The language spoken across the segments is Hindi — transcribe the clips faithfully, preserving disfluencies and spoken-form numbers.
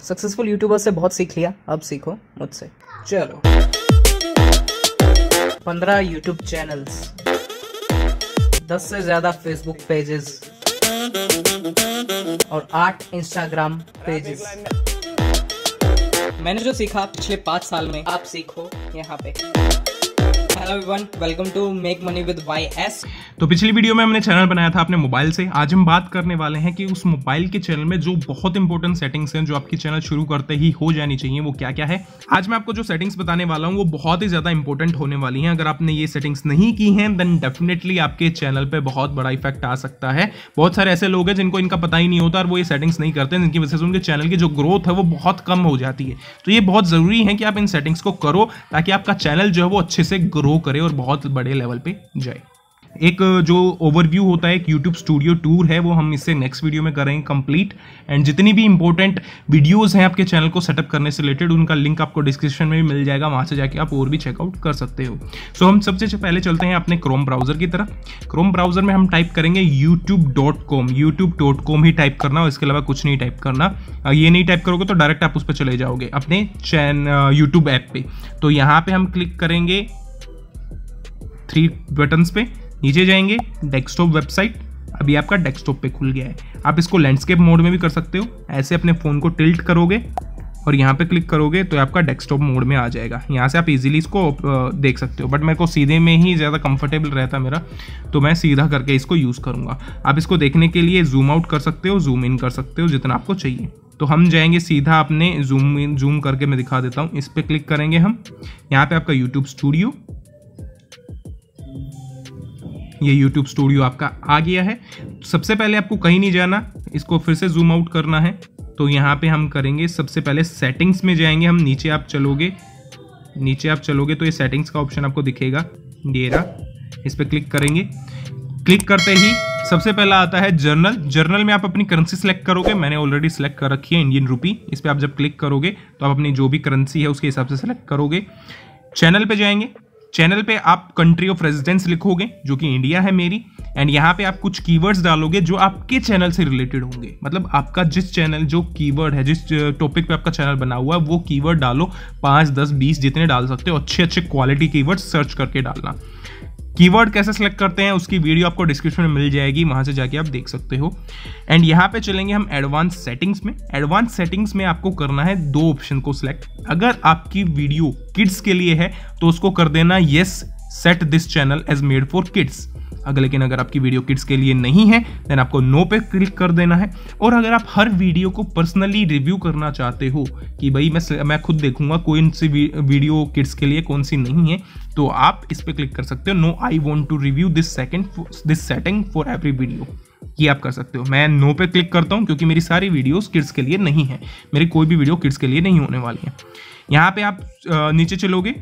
सक्सेसफुल यूट्यूबर से बहुत सीख लिया, अब सीखो मुझसे। चलो, पंद्रह यूट्यूब चैनल्स, दस से ज्यादा फेसबुक पेजेस और आठ इंस्टाग्राम पेजेस। मैंने जो सीखा पिछले पाँच साल में, आप सीखो यहाँ पे। Hello everyone, welcome to make money with Y S. तो पिछली वीडियो में हमने चैनल बनाया था अपने मोबाइल से। आज हम बात करने वाले हैं कि उस मोबाइल के चैनल में जो बहुत इंपॉर्टेंट सेटिंग्स हैं जो आपकी चैनल शुरू करते ही हो जानी चाहिए, वो क्या क्या है। आज मैं आपको जो सेटिंग्स बताने वाला हूँ वो बहुत ही ज्यादा इंपॉर्टेंट होने वाली हैं। अगर आपने ये सेटिंग्स नहीं की हैं देन डेफिनेटली आपके चैनल पे बहुत बड़ा इफेक्ट आ सकता है। बहुत सारे ऐसे लोग हैं जिनको इनका पता ही नहीं होता और वो ये सेटिंग्स नहीं करते, जिनकी वजह से उनके चैनल की जो ग्रोथ है वो बहुत कम हो जाती है। तो ये बहुत जरूरी है कि आप इन सेटिंग्स को करो ताकि आपका चैनल जो है वो अच्छे से ग्रो करे और बहुत बड़े लेवल पे जाए। एक जो ओवरव्यू होता है, एक यूट्यूब स्टूडियो टूर है, वो हम इससे नेक्स्ट वीडियो में करेंगे कंप्लीट। एंड जितनी भी इंपॉर्टेंट वीडियोस हैं आपके चैनल को सेटअप करने से रिलेटेड, उनका लिंक आपको डिस्क्रिप्शन में भी मिल जाएगा, वहां से जाके आप और भी चेकआउट कर सकते हो। सो so, हम सबसे पहले चलते हैं अपने क्रोम ब्राउजर की तरफ। क्रोम ब्राउजर में हम टाइप करेंगे YouTube dot com. YouTube dot com ही टाइप करना और इसके अलावा कुछ नहीं टाइप करना। ये नहीं टाइप करोगे तो डायरेक्ट आप उस पर चले जाओगे अपने चैनल यूट्यूब ऐप पे। तो यहाँ पे हम क्लिक करेंगे थ्री बटन्स पे, नीचे जाएंगे डेस्कटॉप वेबसाइट। अभी आपका डेस्कटॉप पे खुल गया है। आप इसको लैंडस्केप मोड में भी कर सकते हो। ऐसे अपने फ़ोन को टिल्ट करोगे और यहाँ पे क्लिक करोगे तो आपका डेस्कटॉप मोड में आ जाएगा। यहाँ से आप इजीली इसको देख सकते हो, बट मेरे को सीधे में ही ज़्यादा कंफर्टेबल रहता मेरा, तो मैं सीधा करके इसको यूज़ करूँगा। आप इसको देखने के लिए जूम आउट कर सकते हो, जूम इन कर सकते हो, जितना आपको चाहिए। तो हम जाएंगे सीधा अपने जूम इन, जूम करके मैं दिखा देता हूँ। इस पर क्लिक करेंगे हम। यहाँ पे आपका यूट्यूब स्टूडियो, ये YouTube स्टूडियो आपका आ गया है। सबसे पहले आपको कहीं नहीं जाना, इसको फिर से जूम आउट करना है। तो यहाँ पे हम करेंगे, सबसे पहले सेटिंग्स में जाएंगे हम। नीचे आप चलोगे नीचे आप चलोगे तो ये सेटिंग्स का ऑप्शन आपको दिखेगा, ये रहा। इस पर क्लिक करेंगे। क्लिक करते ही सबसे पहला आता है जर्नल। जर्नल में आप अपनी करेंसी सेलेक्ट करोगे। मैंने ऑलरेडी सेलेक्ट कर रखी है इंडियन रुपी। इस पर आप जब क्लिक करोगे तो आप अपनी जो भी करेंसी है उसके हिसाब से सेलेक्ट करोगे। चैनल पे जाएंगे। चैनल पे आप कंट्री ऑफ रेजिडेंस लिखोगे जो कि इंडिया है मेरी। एंड यहाँ पे आप कुछ कीवर्ड्स डालोगे जो आपके चैनल से रिलेटेड होंगे। मतलब आपका जिस चैनल, जो कीवर्ड है, जिस टॉपिक पे आपका चैनल बना हुआ है वो कीवर्ड डालो। पाँच दस बीस जितने डाल सकते हो। अच्छे अच्छे क्वालिटी कीवर्ड सर्च करके डालना। कीवर्ड कैसे सेलेक्ट करते हैं उसकी वीडियो आपको डिस्क्रिप्शन में मिल जाएगी, वहां से जाके आप देख सकते हो। एंड यहाँ पे चलेंगे हम एडवांस सेटिंग्स में। एडवांस सेटिंग्स में आपको करना है दो ऑप्शन को सिलेक्ट। अगर आपकी वीडियो किड्स के लिए है तो उसको कर देना yes, set this channel as made for kids. अगर लेकिन अगर आपकी वीडियो किड्स के लिए नहीं है देन आपको नो पे क्लिक कर देना है। और अगर आप हर वीडियो को पर्सनली रिव्यू करना चाहते हो कि भाई मैं मैं खुद देखूंगा कौन सी वीडियो किड्स के लिए कौन सी नहीं है, तो आप इस पे क्लिक कर सकते हो। No I want to review this second this setting for every video, ये आप कर सकते हो। मैं नो पे क्लिक करता हूं क्योंकि मेरी सारी वीडियोस किड्स के लिए नहीं है। मेरी कोई भी वीडियो किड्स के लिए नहीं होने वाली है। यहाँ पे आप नीचे चलोगे,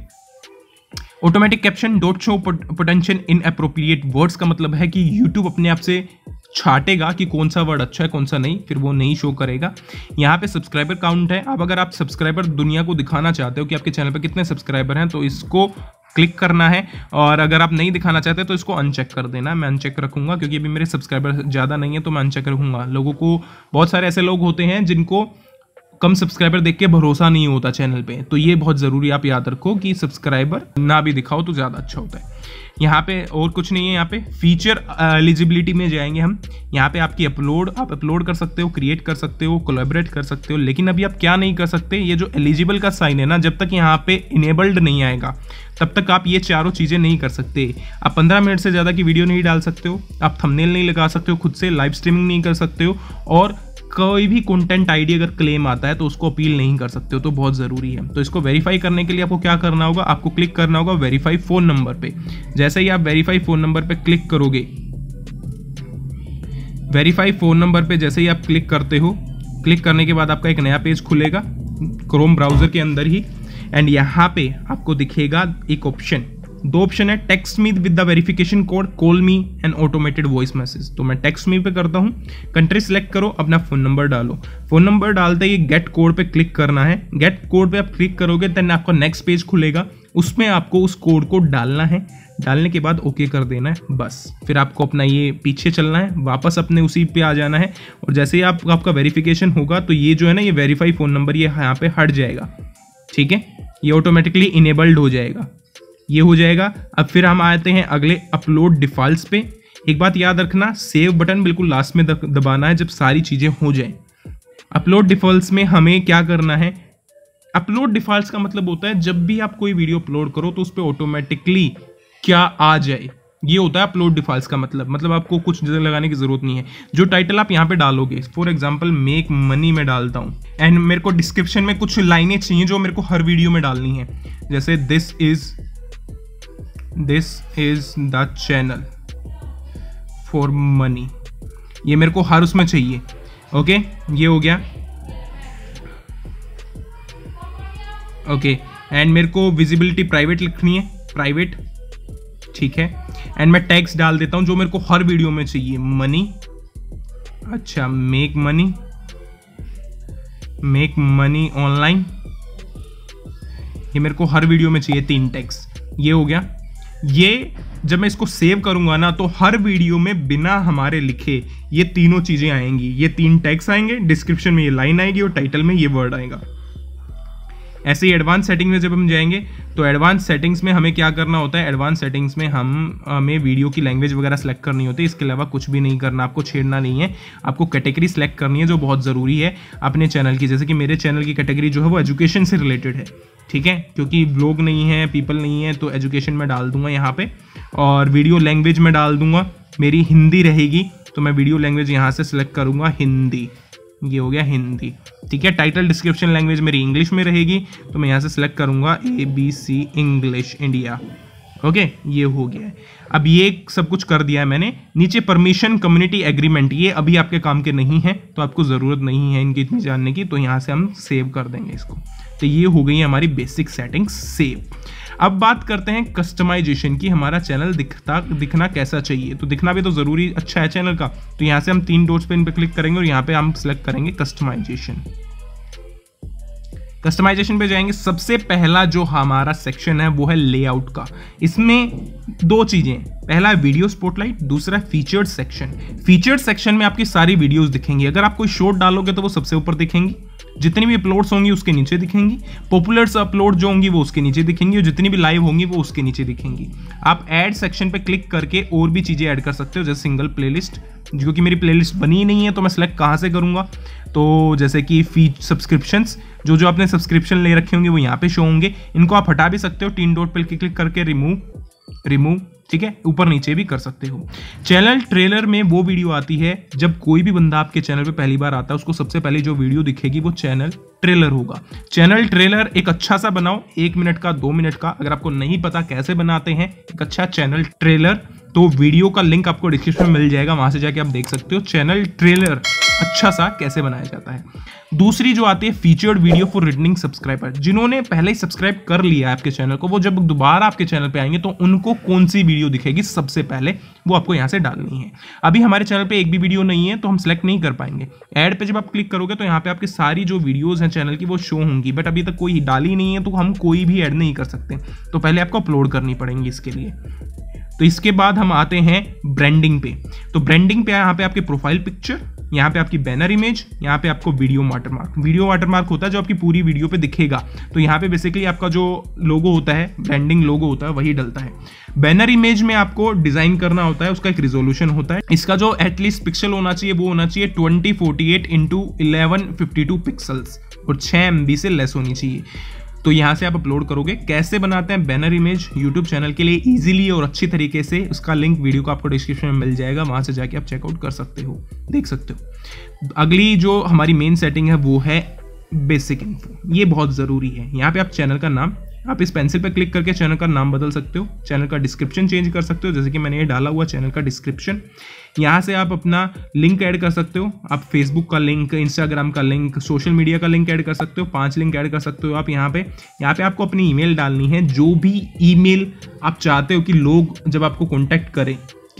automatic caption don't show potential inappropriate words का मतलब है कि YouTube अपने आप से छाटेगा कि कौन सा वर्ड अच्छा है कौन सा नहीं, फिर वो नहीं शो करेगा। यहाँ पे सब्सक्राइबर काउंट है। अब अगर आप सब्सक्राइबर दुनिया को दिखाना चाहते हो कि आपके चैनल पे कितने सब्सक्राइबर हैं तो इसको क्लिक करना है। और अगर आप नहीं दिखाना चाहते तो इसको अनचेक कर देना। मैं अनचेक रखूंगा क्योंकि अभी मेरे सब्सक्राइबर ज़्यादा नहीं है तो मैं अनचेक रखूंगा। लोगों को, बहुत सारे ऐसे लोग होते हैं जिनको कम सब्सक्राइबर देख के भरोसा नहीं होता चैनल पे, तो ये बहुत ज़रूरी आप याद रखो कि सब्सक्राइबर ना भी दिखाओ तो ज़्यादा अच्छा होता है। यहाँ पे और कुछ नहीं है। यहाँ पे फीचर एलिजिबिलिटी में जाएंगे हम। यहाँ पे आपकी अपलोड, आप अपलोड कर सकते हो, क्रिएट कर सकते हो, कोलैबोरेट कर सकते हो। लेकिन अभी आप क्या नहीं कर सकते, ये जो एलिजिबल का साइन है ना, जब तक यहाँ पे इनेबल्ड नहीं आएगा तब तक आप ये चारों चीज़ें नहीं कर सकते। आप पंद्रह मिनट से ज़्यादा की वीडियो नहीं डाल सकते हो, आप थंबनेल नहीं लगा सकते हो खुद से, लाइव स्ट्रीमिंग नहीं कर सकते हो, और कोई भी कंटेंट आईडी अगर क्लेम आता है तो उसको अपील नहीं कर सकते हो। तो बहुत ज़रूरी है। तो इसको वेरीफाई करने के लिए आपको क्या करना होगा, आपको क्लिक करना होगा वेरीफाई फ़ोन नंबर पे। जैसे ही आप वेरीफाई फ़ोन नंबर पे क्लिक करोगे, वेरीफाई फ़ोन नंबर पे जैसे ही आप क्लिक करते हो, क्लिक करने के बाद आपका एक नया पेज खुलेगा क्रोम ब्राउज़र के अंदर ही। एंड यहाँ पे आपको दिखेगा एक ऑप्शन, दो ऑप्शन है, text me with the verification code, call me and automated voice message. तो मैं टेक्स्ट मी पे करता हूँ। कंट्री सेलेक्ट करो, अपना फोन नंबर डालो। फोन नंबर डालते ही गेट कोड पे क्लिक करना है। गेट कोड पे आप क्लिक करोगे देन आपका नेक्स्ट पेज खुलेगा। उसमें आपको उस कोड को डालना है, डालने के बाद ओके कर देना है बस। फिर आपको अपना ये पीछे चलना है, वापस अपने उसी पे आ जाना है और जैसे ही आप आपका वेरिफिकेशन होगा तो ये जो है ना, ये वेरीफाई फ़ोन नंबर ये यहाँ पे हट जाएगा, ठीक है, ये ऑटोमेटिकली इनेबल्ड हो जाएगा, ये हो जाएगा। अब फिर हम आते हैं अगले अपलोड डिफ़ॉल्ट्स पे। एक बात याद रखना, सेव बटन बिल्कुल लास्ट में दबाना है जब सारी चीज़ें हो जाएं। अपलोड डिफ़ॉल्ट्स में हमें क्या करना है, अपलोड डिफ़ॉल्ट्स का मतलब होता है जब भी आप कोई वीडियो अपलोड करो तो उस पर ऑटोमेटिकली क्या आ जाए, ये होता है अपलोड डिफ़ॉल्ट्स का मतलब। मतलब आपको कुछ लगाने की ज़रूरत नहीं है, जो टाइटल आप यहाँ पे डालोगे, फॉर एग्जांपल मेक मनी में डालता हूँ एंड मेरे को डिस्क्रिप्शन में कुछ लाइनें चाहिए जो मेरे को हर वीडियो में डालनी है, जैसे this is this is the channel for money, ये मेरे को हर उसमें चाहिए। ओके, ये हो गया। ओके, एंड मेरे को विजिबिलिटी प्राइवेट लिखनी है, प्राइवेट, ठीक है। एंड मैं टैग्स डाल देता हूं जो मेरे को हर वीडियो में चाहिए, मनी, अच्छा, make money, make money online, ये मेरे को हर वीडियो में चाहिए, तीन टैग्स, ये हो गया। ये जब मैं इसको सेव करूंगा ना तो हर वीडियो में बिना हमारे लिखे ये तीनों चीजें आएंगी, ये तीन टैग्स आएंगे, डिस्क्रिप्शन में ये लाइन आएगी और टाइटल में ये वर्ड आएगा। ऐसे ही एडवांस सेटिंग में जब हम जाएंगे तो एडवांस सेटिंग्स में हमें क्या करना होता है, एडवांस सेटिंग्स में हम हमें वीडियो की लैंग्वेज वगैरह सेलेक्ट करनी होती है, इसके अलावा कुछ भी नहीं करना, आपको छेड़ना नहीं है। आपको कैटेगरी सेलेक्ट करनी है जो बहुत ज़रूरी है अपने चैनल की, जैसे कि मेरे चैनल की कैटेगरी जो है वो एजुकेशन से रिलेटेड है, ठीक है, क्योंकि ब्लॉग नहीं है, पीपल नहीं है, तो एजुकेशन में डाल दूंगा यहाँ पे। और वीडियो लैंग्वेज में डाल दूंगा, मेरी हिंदी रहेगी तो मैं वीडियो लैंग्वेज यहाँ से सिलेक्ट करूँगा हिंदी, ये हो गया हिंदी, ठीक है। टाइटल डिस्क्रिप्शन लैंग्वेज मेरी इंग्लिश में रहेगी तो मैं यहाँ से सिलेक्ट करूँगा A B C English India, okay, ये हो गया है। अब ये सब कुछ कर दिया है मैंने। नीचे परमिशन कम्युनिटी एग्रीमेंट, ये अभी आपके काम के नहीं है तो आपको ज़रूरत नहीं है इनकी इतनी जानने की, तो यहाँ से हम सेव कर देंगे इसको। तो ये हो गई है हमारी बेसिक सेटिंग्स सेव। अब बात करते हैं कस्टमाइजेशन की, हमारा चैनल दिखता दिखना कैसा चाहिए, तो दिखना भी तो ज़रूरी अच्छा है चैनल का। तो यहाँ से हम तीन डॉट्स पे इन पे क्लिक करेंगे और यहाँ पे हम सिलेक्ट करेंगे कस्टमाइजेशन। कस्टमाइजेशन पे जाएंगे, सबसे पहला जो हमारा सेक्शन है वो है लेआउट का। इसमें दो चीजें, पहला वीडियो स्पॉटलाइट, दूसरा फीचर्ड सेक्शन। फीचर्ड सेक्शन में आपकी सारी वीडियोस दिखेंगी, अगर आप कोई शॉर्ट डालोगे तो वो सबसे ऊपर दिखेंगी, जितनी भी अपलोड्स होंगी उसके नीचे दिखेंगी, पॉपुलर्स अपलोड जो होंगी वो उसके नीचे दिखेंगी और जितनी भी लाइव होंगी वो उसके नीचे दिखेंगी। आप ऐड सेक्शन पे क्लिक करके और भी चीज़ें ऐड कर सकते हो, जैसे सिंगल प्लेलिस्ट, जो कि मेरी प्लेलिस्ट बनी नहीं है तो मैं सेलेक्ट कहाँ से करूँगा, तो जैसे कि फीच सब्सक्रिप्शंस, जो जो आपने सब्सक्रिप्शन ले रखे होंगे वो यहाँ पे शो होंगे, इनको आप हटा भी सकते हो, तीन डॉट पे क्लिक करके रिमूव रिमूव ठीक है, ऊपर नीचे भी कर सकते हो। चैनल ट्रेलर में वो वीडियो आती है जब कोई भी बंदा आपके चैनल पे पहली बार आता है, उसको सबसे पहले जो वीडियो दिखेगी वो चैनल ट्रेलर होगा। चैनल ट्रेलर एक अच्छा सा बनाओ, एक मिनट का, दो मिनट का। अगर आपको नहीं पता कैसे बनाते हैं एक अच्छा चैनल ट्रेलर, तो वीडियो का लिंक आपको डिस्क्रिप्शन में मिल जाएगा, वहां से जाके आप देख सकते हो चैनल ट्रेलर अच्छा सा कैसे बनाया जाता है। दूसरी जो आती है featured video for returning subscriber, जिन्होंने पहले ही सब्सक्राइब कर लिया है आपके चैनल को, वो जब दोबारा आपके चैनल पे आएंगे तो उनको कौन सी वीडियो दिखेगी सबसे पहले, वो आपको यहाँ से डालनी है। अभी हमारे चैनल पे एक भी वीडियो नहीं है तो हम सेलेक्ट नहीं कर पाएंगे। ऐड पे जब आप क्लिक करोगे तो यहाँ पे आपकी सारी जो वीडियोज हैं चैनल की वो शो होंगी, बट अभी तक कोई डाली नहीं है तो हम कोई भी ऐड नहीं कर सकते, तो पहले आपको अपलोड करनी पड़ेंगी इसके लिए। तो इसके बाद हम आते हैं ब्रांडिंग पे। तो ब्रांडिंग पे यहाँ पे आपकी प्रोफाइल पिक्चर, यहाँ पे आपकी बैनर इमेज, यहाँ पे आपको वीडियो वाटरमार्क। वीडियो वाटरमार्क होता है जो आपकी पूरी वीडियो पे दिखेगा, तो यहाँ पे बेसिकली आपका जो लोगो होता है, ब्रांडिंग लोगो होता है, वही डलता है। बैनर इमेज में आपको डिजाइन करना होता है, उसका एक रिजोल्यूशन होता है, इसका जो एटलीस्ट पिक्सल होना चाहिए वो होना चाहिए twenty forty eight into eleven fifty two pixels और छः एम बी से लेस होनी चाहिए। तो यहाँ से आप अपलोड करोगे। कैसे बनाते हैं बैनर इमेज यूट्यूब चैनल के लिए इजीली और अच्छी तरीके से, उसका लिंक वीडियो को आपको डिस्क्रिप्शन में मिल जाएगा, वहाँ से जाके आप चेकआउट कर सकते हो, देख सकते हो। अगली जो हमारी मेन सेटिंग है वो है बेसिक इन्फो, ये बहुत ज़रूरी है। यहाँ पे आप चैनल का नाम, आप इस पेंसिल पे क्लिक करके चैनल का नाम बदल सकते हो, चैनल का डिस्क्रिप्शन चेंज कर सकते हो, जैसे कि मैंने ये डाला हुआ चैनल का डिस्क्रिप्शन। यहाँ से आप अपना लिंक ऐड कर सकते हो, आप फेसबुक का लिंक, इंस्टाग्राम का लिंक, सोशल मीडिया का लिंक ऐड कर सकते हो, पांच लिंक ऐड कर सकते हो आप यहाँ पे। यहाँ पे आपको अपनी ईमेल डालनी है, जो भी ईमेल आप चाहते हो कि लोग जब आपको कॉन्टैक्ट करें,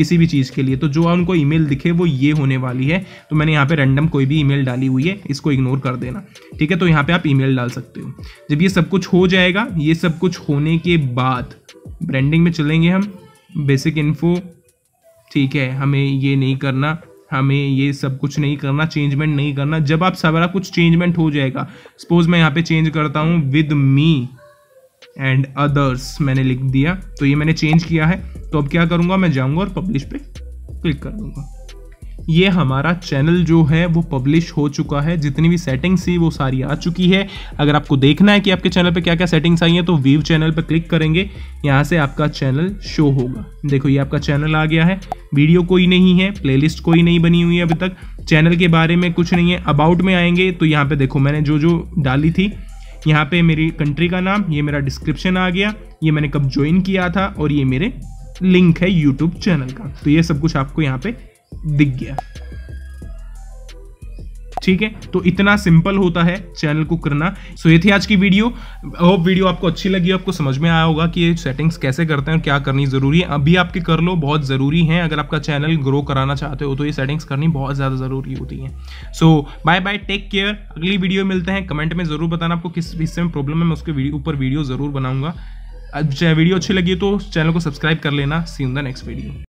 किसी भी चीज़ के लिए। तो जो उनको ईमेल दिखे वो ये होने वाली है। तो मैंने यहाँ पे रैंडम कोई भी ईमेल डाली हुई है, इसको इग्नोर कर देना, ठीक है। तो यहाँ पे आप ईमेल डाल सकते हो। जब ये सब कुछ हो जाएगा, ये सब कुछ होने के बाद ब्रांडिंग में चलेंगे हम, बेसिक इन्फो, ठीक है। हमें ये नहीं करना, हमें ये सब कुछ नहीं करना, चेंजमेंट नहीं करना। जब आप सारा कुछ चेंजमेंट हो जाएगा, सपोज मैं यहाँ पे चेंज करता हूँ विद मी एंड अदर्स, मैंने लिख दिया, तो ये मैंने चेंज किया है। तो अब क्या करूँगा, मैं जाऊँगा और पब्लिश पे क्लिक कर दूँगा। ये हमारा चैनल जो है वो पब्लिश हो चुका है। जितनी भी सेटिंग्स थी वो सारी आ चुकी है। अगर आपको देखना है कि आपके चैनल पे क्या क्या सेटिंग्स आई हैं तो व्यू चैनल पे क्लिक करेंगे, यहाँ से आपका चैनल शो होगा। देखो ये आपका चैनल आ गया है। वीडियो कोई नहीं है, प्लेलिस्ट कोई नहीं बनी हुई है अभी तक, चैनल के बारे में कुछ नहीं है। अबाउट में आएंगे तो यहाँ पे देखो मैंने जो जो डाली थी, यहाँ पे मेरी कंट्री का नाम, ये मेरा डिस्क्रिप्शन आ गया, ये मैंने कब ज्वाइन किया था, और ये मेरे लिंक है यूट्यूब चैनल का। तो ये सब कुछ आपको यहाँ पे दिख गया, ठीक है। तो इतना सिंपल होता है चैनल को करना। सो ये थी आज की वीडियो। होप वीडियो आपको अच्छी लगी, आपको समझ में आया होगा कि ये सेटिंग्स कैसे करते हैं और क्या करनी जरूरी है। अभी आपके कर लो, बहुत जरूरी है। अगर आपका चैनल ग्रो कराना चाहते हो तो ये सेटिंग्स करनी बहुत ज्यादा जरूरी होती है। So bye bye, take care. अगली वीडियो मिलते हैं। कमेंट में जरूर बताना आपको किस हिस्से में प्रॉब्लम है, मैं उसके ऊपर वीडियो जरूर बनाऊंगा। वीडियो अच्छी लगी तो चैनल को सब्सक्राइब कर लेना। See in the next video.